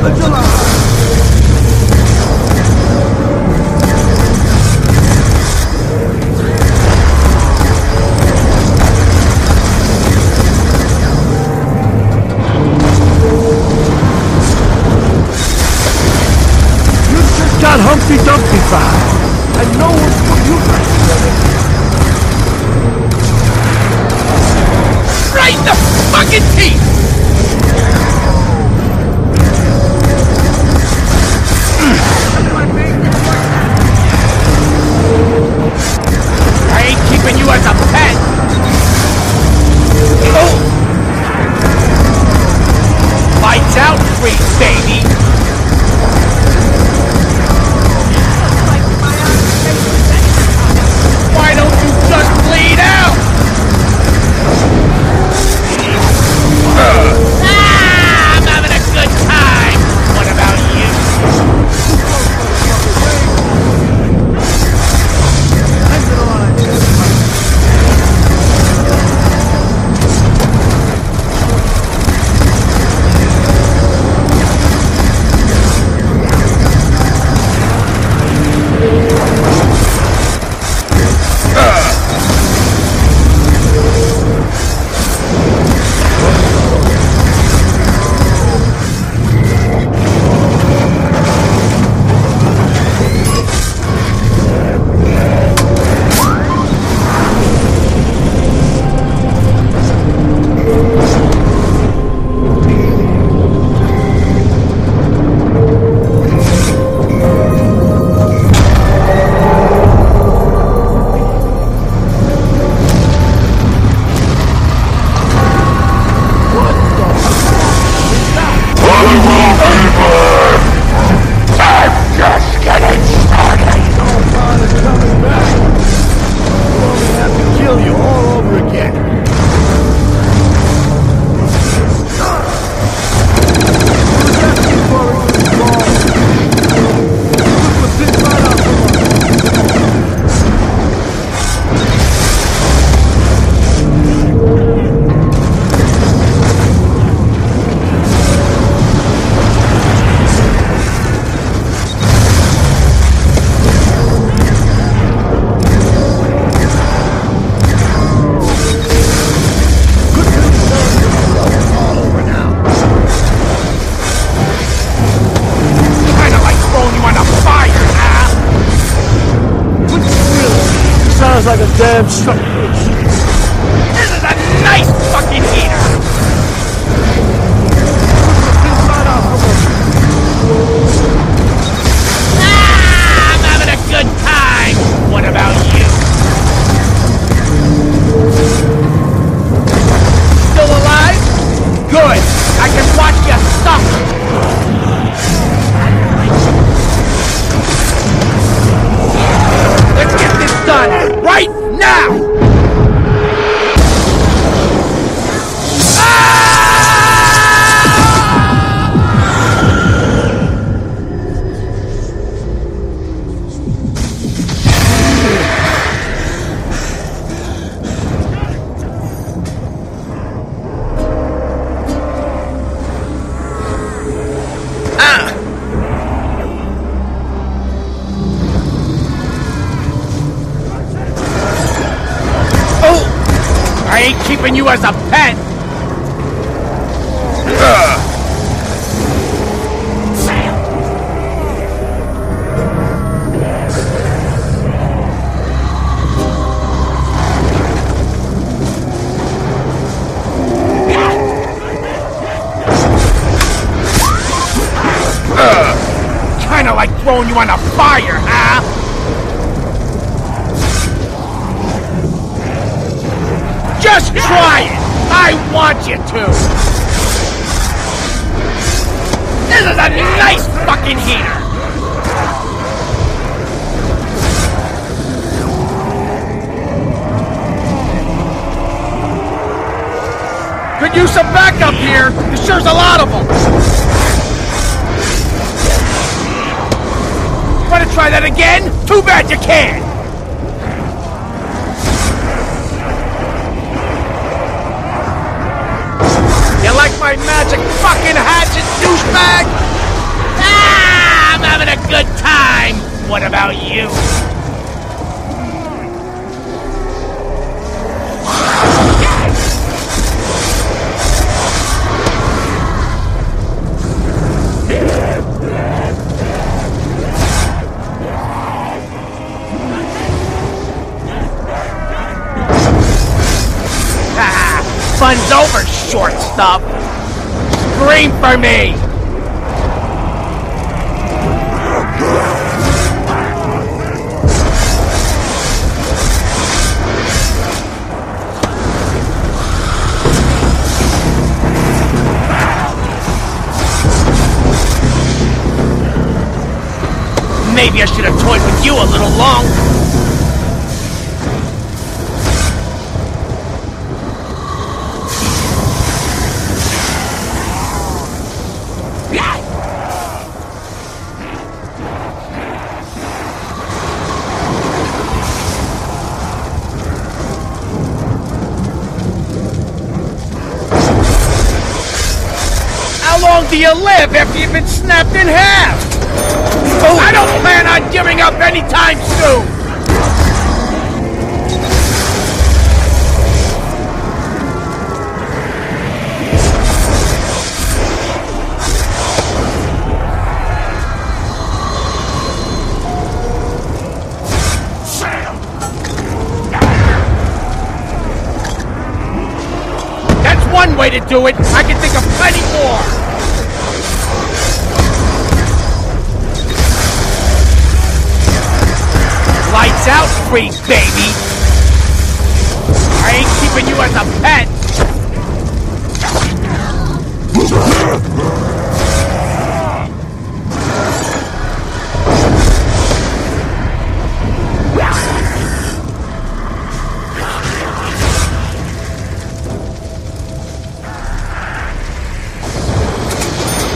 Got Humpty Dumpty back, and no one's put you back together. Right in the fucking teeth! I ain't keeping you as a pet! Oh! Lights out, sweet baby! Why don't you just bleed out? I'm having a good time. What about you? Sounds like a damn struck. This is a nice fucking heater! I'm having a good time! What about you? Still alive? Good! I can watch you suffer! Let's get this done right now! I ain't keeping you as a pet! Kinda like throwing you on a fire, huh? Just try it! I want you to! This is a nice fucking heater! Could use some backup here! There's sure's a lot of them! Wanna try that again? Too bad you can't! You like my magic fucking hatchet, douchebag? What about you? Fun's over, short stuff. Scream for me! Maybe I should have toyed with you a little longer. How long do you live after you've been snapped in half? I don't plan on giving up anytime soon! That's one way to do it! I can think of plenty more! Lights out, freak, baby! I ain't keeping you as a pet!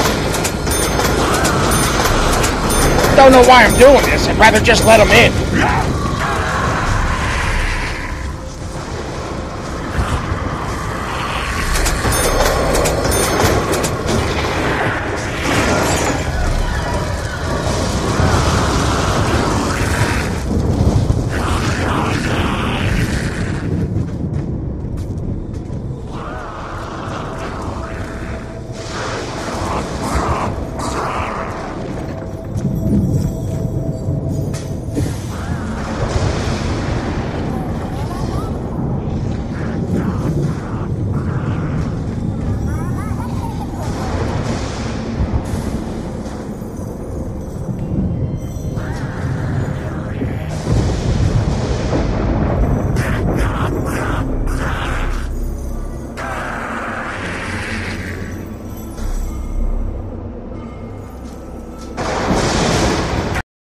Don't know why I'm doing this. I'd rather just let him in.